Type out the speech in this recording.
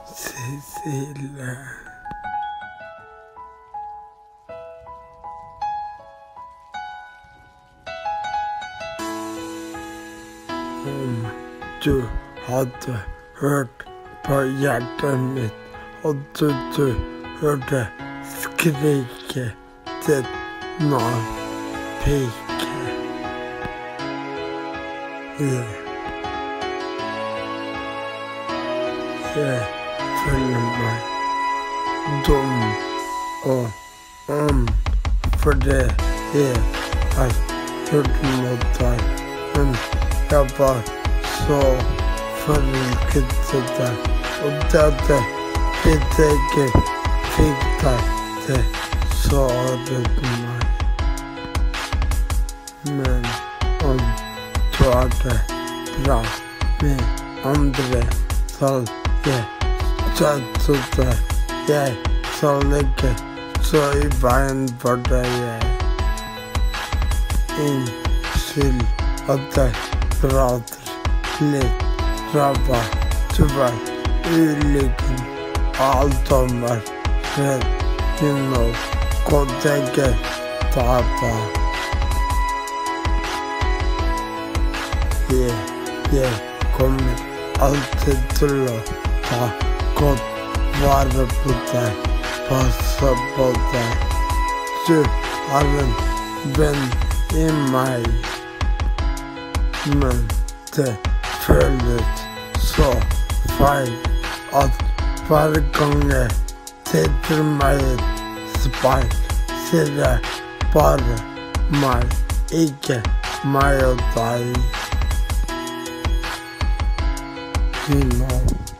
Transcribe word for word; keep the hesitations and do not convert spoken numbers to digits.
Cecilie. Om du hadde hørt på hjertet mitt, hadde du hørt det skrike til når pike. Jeg, jeg føler meg dum og ond fordi jeg har hørt mot deg, men jeg var så forelsket i deg, og dette vet jeg ikke fikk deg til såret meg. Men om du har det bra med andre, skal jeg støtte deg. Jeg skal ikke stå i veien for deg. Unnskyld at jeg prater litt ræva. Du var ulykken, alt om meg redd. Du må godt ikke tape. Jeg, jeg kommer alltid til å ta godt vare på deg, passe på deg. Du har en venn i meg, men det føles så feil at hver gang jeg setter meg i et speil, ser jeg bare meg, ikke meg og deg. You know.